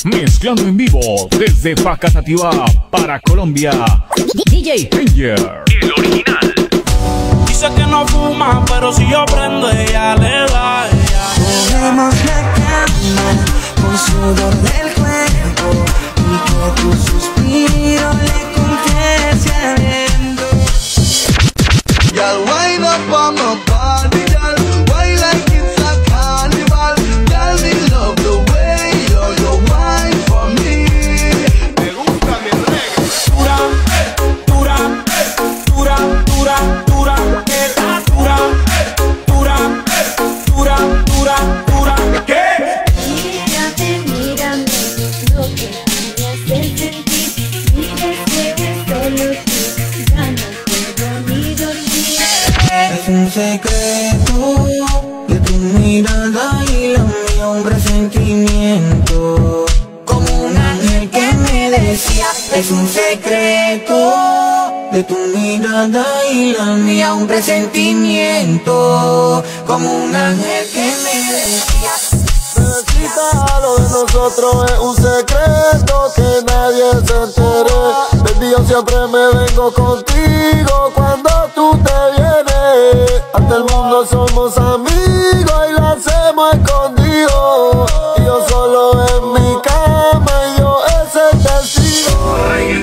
Mezclando en vivo desde Facatativá para Colombia. DJ Danger, el original. Dice que no fuma, pero si yo prendo ella le da. Movemos la cama con sudor del cuerpo y que tu suspiro le confiese ardiendo. Y'all wind up on my body, y'all wind like it's a carnival. Y'all me love the way you wine for me. Me gusta mi reggae. Dura, dura, dura, dura, dura, esta dura, dura, dura, dura, dura. ¿Qué? Mírame, lo que me hace sentir. Mi deseo es solo tú, ya no puedo ni dormir. Es un secreto de tu mirada y la mía, un presentimiento como un ángel que me decía. Es un secreto de tu mirada y la mía, un presentimiento como un ángel que me decía. Bebecita, lo de nosotros es un secreto que nadie se entere. Baby, yo siempre me vengo contigo cuando tú te vienes. Ante el mundo somos amigos y lo hacemos escondidos. Y yo solo en mi cama y yo ese testigo.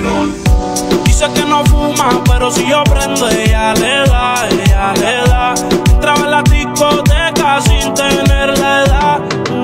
Dice que no fuma, pero si yo prendo ella le da, ella le da. Entraba en la discoteca sin tener la edad.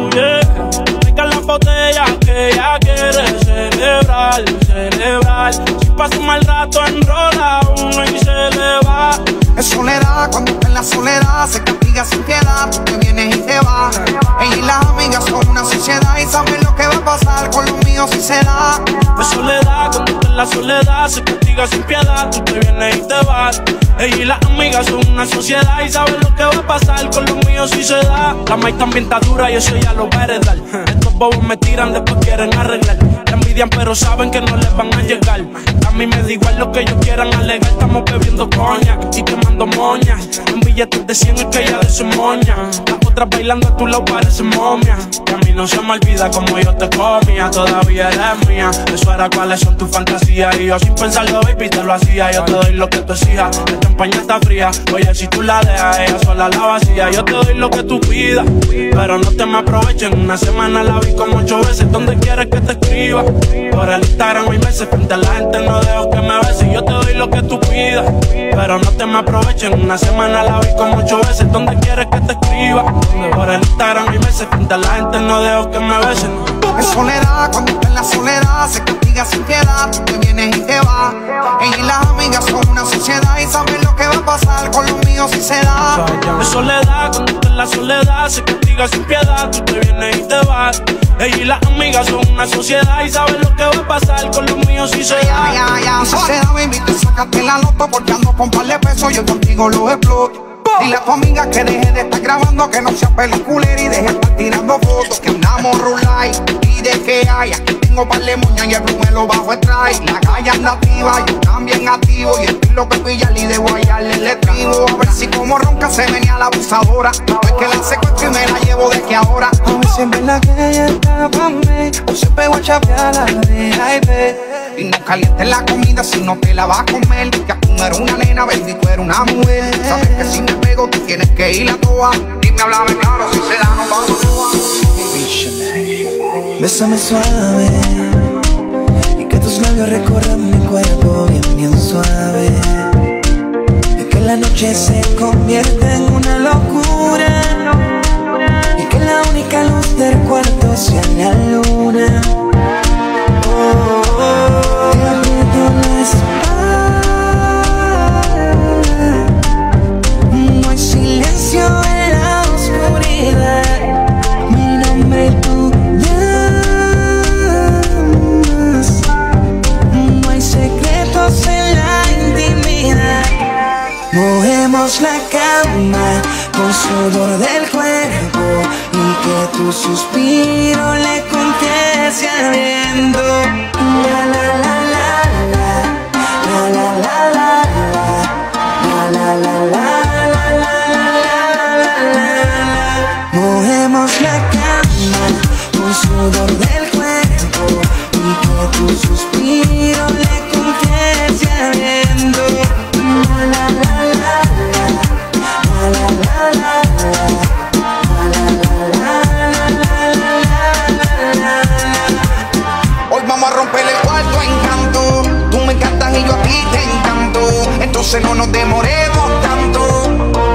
Rica la botella que ella quiere celebrar, celebrar. Si pasa un mal rato enrola uno y se le va. Es soledad, cuando está en la soledad se castiga sin piedad, porque vienes y te vas. Ella y las amigas son una sociedad y saben lo que va a pasar con los míos si se da. Es soledad, cuando está en la soledad se castiga sin piedad, tú te vienes y te vas. Ella y las amigas son una sociedad y saben lo que va a pasar con los míos si se da. La maíz también está dura y eso ya lo va a heredar. Estos bobos me tiran, después quieren arreglar. La envidian pero saben que no les van a llegar. A mí me da igual lo que ellos quieran alegar. Estamos bebiendo coña y quemando moñas. Un billete de 100 es que ella de su moña. Las otras bailando a tu lado parecen momia. Y a mí no se me olvida como yo te comía. Todavía eres mía. Eso era cuáles son tus fantasías. Y yo sin pensarlo, baby, te lo hacía. Yo te doy lo que tú exijas. La champaña está fría. Oye, si tú la dejas, ella sola la vacía. Yo te doy lo que tú pidas, pero no te me aprovechen. Una semana la vi como 8 veces. ¿Dónde quieres que te escriba? Por el Instagram hay meses. Frente a la gente no dejo que me beses. Yo te doy lo que tú pidas, pero no te me aprovechen. Una semana la vi como 8 veces. ¿Dónde quieres que te escriba? Por el Instagram hay meses. Frente a la gente no dejo que me besen. Es soledad, cuando está en la soledad se castiga sin piedad, porque vienes y te vas. Ella y las amigas son una sociedad y saben lo que va a pasar con los míos si se da. Es soledad, cuando está en la soledad se castiga sin piedad, tú te vienes y te vas. Ella y las amigas son una sociedad y saben lo que va a pasar con los míos si se da. Ya, si se da, baby, te sacaste la loto porque ando con par de pesos, yo contigo lo exploto. Dile a tu amiga que deje de estar grabando, que no sea peliculera y deje de estar tirando fotos, que andamos rulay y de que hay. Aquí tengo par de moñas y el plumelo bajo el traje. La calle anda activa, yo también activo y el estilo que pilla y debo hallarle el estribo. A ver si como ronca se venía la abusadora. No es que la secuestro y me la llevo de que ahora. A ver si es verdad que ella está pa' mí, o se pegó a chapear la de Jaime. Y no calientes la comida si no te la vas a comer. Que tú no eres una nena, baby, tú eres una mujer. Sabes que si me pego tú tienes que ir a toa. Dime, háblame claro, si se da no vamos a toa. Bésame suave y que tus labios recorran mi cuerpo bien, bien suave. Y que la noche se convierta en una locura. Y que la única luz del cuarto sea la luna. Te aprieto la espalda. No hay silencio en la oscuridad. Mi nombre tú llamas. No hay secretos en la intimidad. Movemos la cama con sudor del cuerpo y que tu suspiro le confiese ardiendo. La la la la la, la la la la la, la la la la la la. Movemos la cama con sudor del cuerpo entonces no nos demoremos tanto.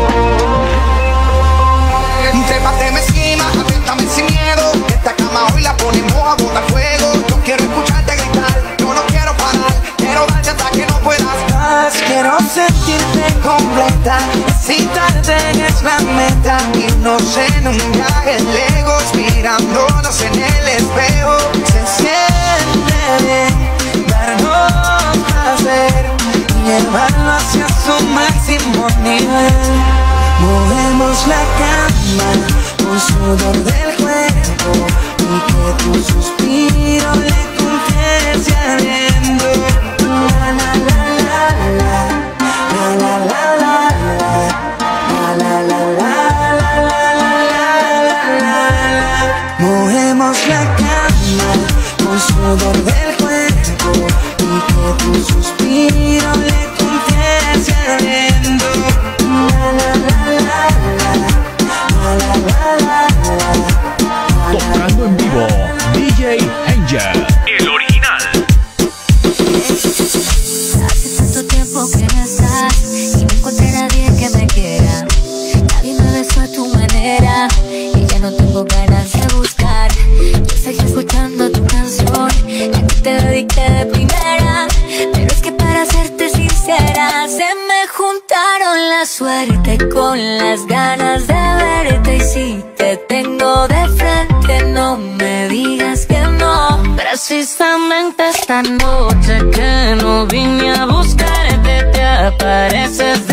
Trépateme encima, apriétame sin miedo. Esta cama hoy la ponemos a botar fuego. Yo quiero escucharte gritar, yo no quiero parar. Quiero darte hasta que no puedas más. Quiero sentirte completa, excitarte es la meta. Irnos en un viaje lejos, mirándonos en el espejo. Se siente bien darnos placer y llevarlo hacia su máximo nivel. Movemos la cama con sudor del cuerpo y que tu suspiro le confiese ardiendo. La la la la la, la la la la la, la la la la. Movemos la cama con sudor del cuerpo y que tu suspiro le confiese ardiendo. Tocando en vivo, DJ Angel, el original. Hace tanto tiempo que no estás y no encontré a nadie que me quiera. Nadie me besó a tu manera y ya no tengo ganas de buscar. Yo seguí escuchando tu canción, la que te dediqué de primera. Pero es que para serte sincera, se me juntaron la suerte con las ganas de verte. Y si te tengo de frente, no me digas que no. Precisamente esta noche que no vine a buscarte, te apareces